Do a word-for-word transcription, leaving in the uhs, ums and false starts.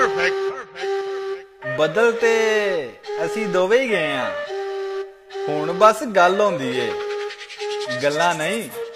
बदल ते असी दोवे ही गए हैं, हुण बस गल होंदी ए, गल्लां नहीं।